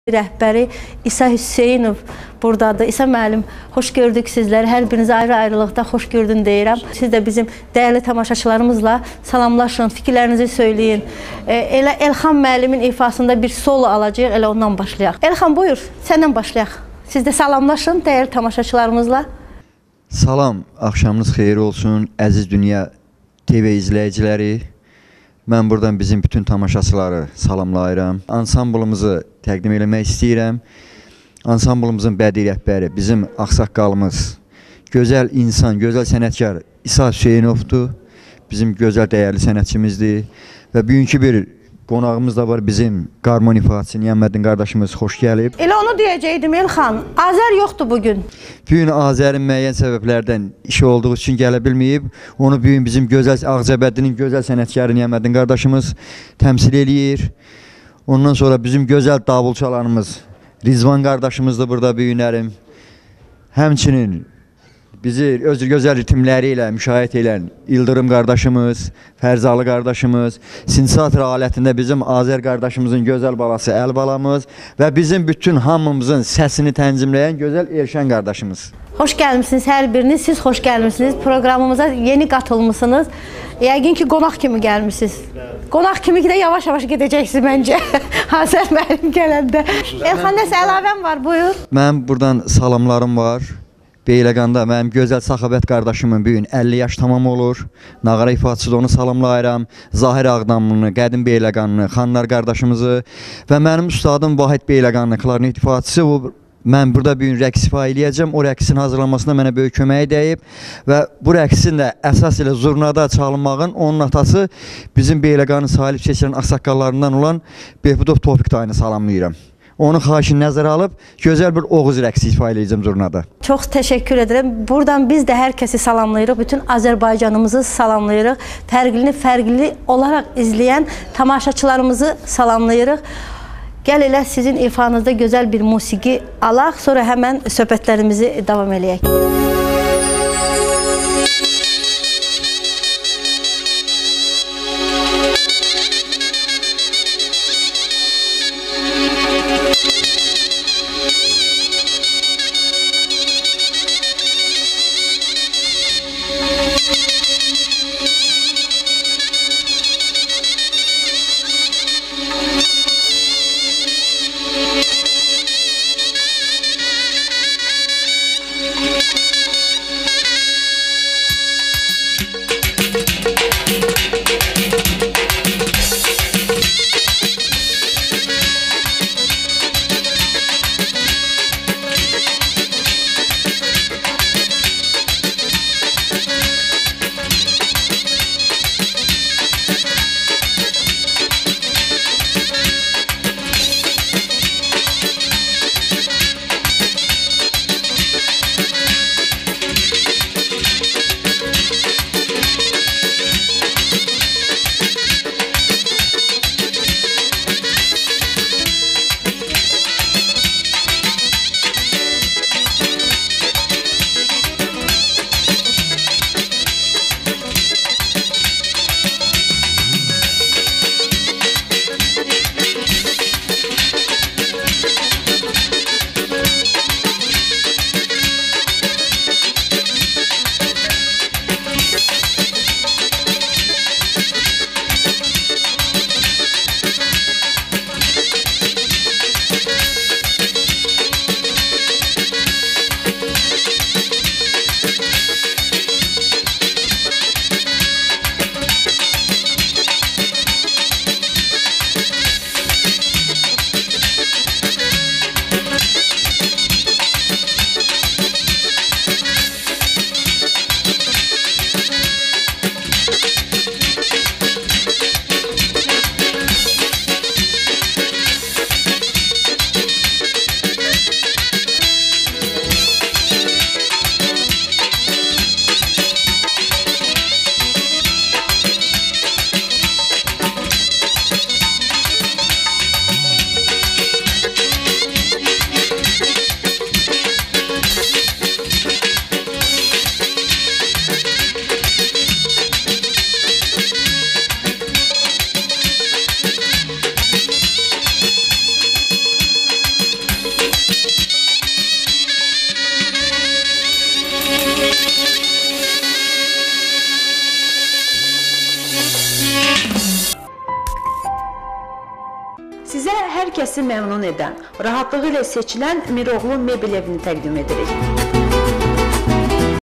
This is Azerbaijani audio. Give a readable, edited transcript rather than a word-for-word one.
Rəhbəri İsa Hüseynov buradadır. İsa müəllim, xoş gördük sizləri. Hər birinizi ayrı-ayrılıqda xoş gördün deyirəm. Siz də bizim dəyərli tamaşaçılarımızla salamlaşın, fikirlərinizi söyləyin. Elə Elxan müəllimin ifasında bir solo alacağıq, elə ondan başlayaq. Elxan, buyur, səndən başlayaq. Siz də salamlaşın dəyərli tamaşaçılarımızla. Salam, axşamınız xeyir olsun, əziz Dünya TV izləyiciləri. Mən buradan bizim bütün tamaşaçıları salamlayıram. Ansamblımızı təqdim eləmək istəyirəm. Ansamblımızın bədii rəhbəri bizim ağsaqqalımız, gözəl insan, gözəl sənətkar İsa Hüseynovdur. Bizim gözəl dəyərli sənətçimizdir. Və bugünkü bir qonağımız da var, bizim qarmon ifaçısı Niyaməddin qardaşımız xoş gəlib. Elə onu deyəcəkdim Elxan, Azər yoxdur bugün. Bugün Azərin müəyyən səbəblərdən işi olduğu üçün gələ bilməyib. Onu bugün bizim gözəl Ağcabəddinin gözəl sənətkarı Niyaməddin qardaşımız təmsil eləyir. Ondan sonra bizim gözəl davulçalarımız Rizvan qardaşımız da burada bugünlərim. Həmçinin bizi öz gözəl ritimləri ilə müşahidə edən İldırım qardaşımız, Fərzalı qardaşımız, sintezator alətində bizim Azər qardaşımızın gözəl balası Əlbalamız və bizim bütün hamımızın səsini tənzimləyən gözəl Elşən qardaşımız. Xoş gəlmişsiniz hər biriniz, siz xoş gəlmişsiniz. Proqramımıza yeni qatılmışsınız. Yəqin ki, qonaq kimi gəlmişsiniz. Qonaq kimi də yavaş-yavaş gedəcəksiniz məncə. Azər müəllim gələndə. Elxan, nəsə əlavəm var, buyur. Mənim buradan salamlarım var. Beyləqanda mənim gözəl Saxavət qardaşımın bugün 50 yaş tamam olur. Nağara ifaçısı da onu salamlayıram. Zahir Ağdamlını, Qədim Beyləqanını, Xanlar qardaşımızı və mənim ustadım Vahid Beyləqanını, klarnet ifaçısı. Mən burada bugün rəqs ifa eləyəcəm. O rəqsin hazırlanmasında mənə böyük köməyi dəyib və bu rəqsin də əsas ilə zurnada çalınmağın onun atası bizim Beyləqanın sahib seçilən ağsaqqallarından olan Behbudov Tofiq dayını salamlayıram. Onun xahişini nəzərə alıb, gözəl bir Oğuz rəqsi ifa eləyəcəm zurnada. Çox təşəkkür edirəm. Buradan biz də hər kəsi salamlayırıq. Bütün Azərbaycanımızı salamlayırıq. Fərqli olaraq izləyən tamaşaçılarımızı salamlayırıq. Gəl elə sizin ifanızda gözəl bir musiqi alaq, sonra həmən söhbətlərimizi davam eləyək. hər kəsi məmnun edən, rahatlığı ilə seçilən Miroğlu mebel evini təqdim edirik.